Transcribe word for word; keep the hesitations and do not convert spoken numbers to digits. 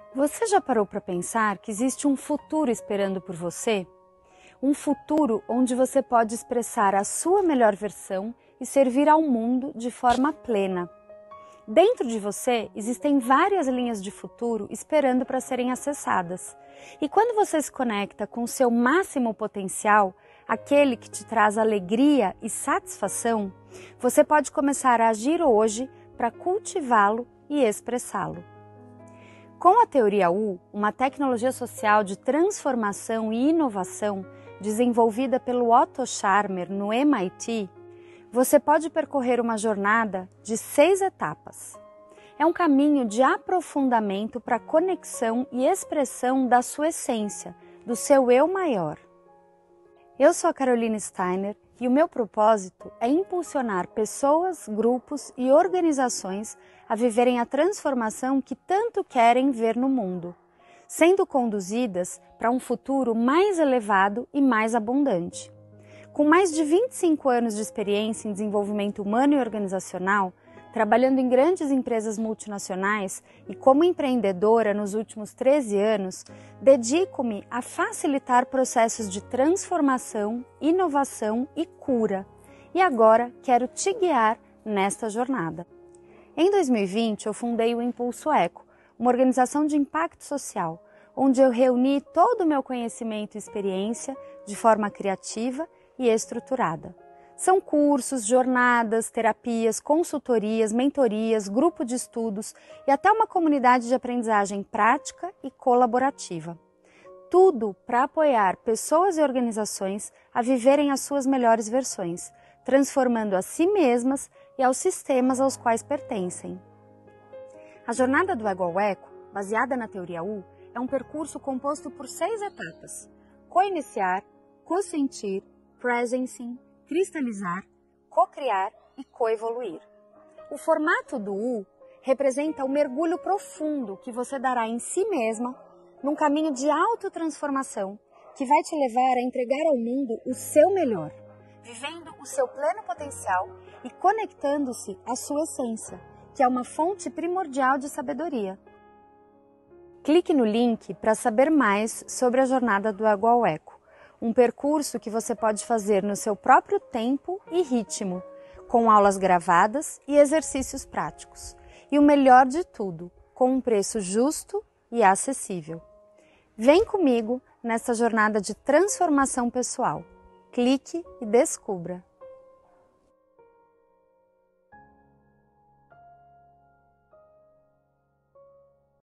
Você já parou para pensar que existe um futuro esperando por você? Um futuro onde você pode expressar a sua melhor versão e servir ao mundo de forma plena. Dentro de você existem várias linhas de futuro esperando para serem acessadas. E quando você se conecta com o seu máximo potencial, aquele que te traz alegria e satisfação, você pode começar a agir hoje para cultivá-lo e expressá-lo. Com a Teoria U, uma tecnologia social de transformação e inovação desenvolvida pelo Otto Scharmer no M I T, você pode percorrer uma jornada de seis etapas. É um caminho de aprofundamento para a conexão e expressão da sua essência, do seu eu maior. Eu sou a Carolina Steiner e o meu propósito é impulsionar pessoas, grupos e organizações a viverem a transformação que tanto querem ver no mundo, sendo conduzidas para um futuro mais elevado e mais abundante. Com mais de vinte e cinco anos de experiência em desenvolvimento humano e organizacional, trabalhando em grandes empresas multinacionais e como empreendedora nos últimos treze anos, dedico-me a facilitar processos de transformação, inovação e cura. E agora quero te guiar nesta jornada. Em dois mil e vinte, eu fundei o Impulso Eco, uma organização de impacto social, onde eu reuni todo o meu conhecimento e experiência de forma criativa e estruturada. São cursos, jornadas, terapias, consultorias, mentorias, grupo de estudos e até uma comunidade de aprendizagem prática e colaborativa. Tudo para apoiar pessoas e organizações a viverem as suas melhores versões, transformando a si mesmas e aos sistemas aos quais pertencem. A jornada do Ego ao Eco, baseada na Teoria U, é um percurso composto por seis etapas: co-iniciar, co-sentir, presencing, cristalizar, co-criar e co-evoluir. O formato do U representa o mergulho profundo que você dará em si mesma num caminho de autotransformação que vai te levar a entregar ao mundo o seu melhor, vivendo o seu pleno potencial e conectando-se à sua essência, que é uma fonte primordial de sabedoria. Clique no link para saber mais sobre a jornada do Ego ao Eco. Um percurso que você pode fazer no seu próprio tempo e ritmo, com aulas gravadas e exercícios práticos. E o melhor de tudo, com um preço justo e acessível. Vem comigo nessa jornada de transformação pessoal. Clique e descubra!